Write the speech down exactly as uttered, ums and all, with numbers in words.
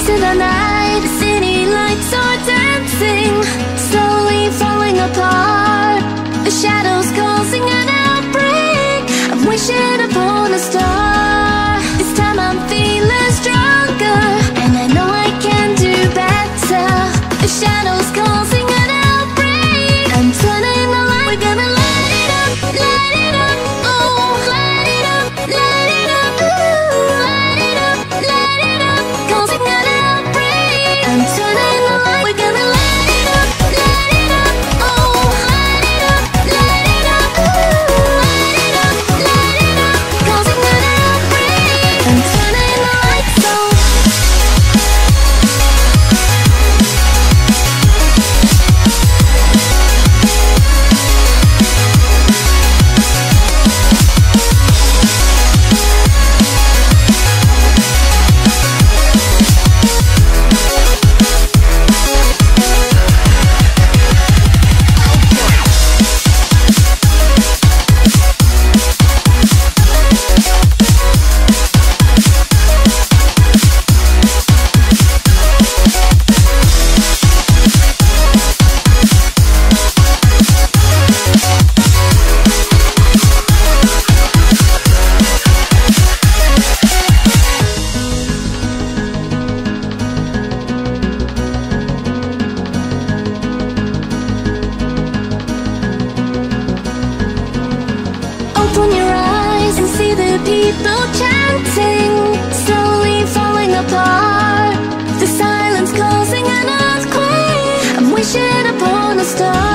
Into the night, the city lights are dancing, slowly falling apart. The shadows causing an outbreak. I'm wishing upon a star. This time I'm feeling stronger, and I know I can do better. The shadows causing an outbreak. I'm turning the light. We're gonna light it up, light it up, oh, light it up, light it up, ooh, light it up, light it up, causing an outbreak. I'm turning the light. We're gonna light it up, light it up, oh, light it up, light it up, ooh, light it up, light it up, causing an outbreak. I'm turning the lights on. Open your eyes and see the people chanting, slowly falling apart. The silence causing an earthquake. I'm wishing upon a star.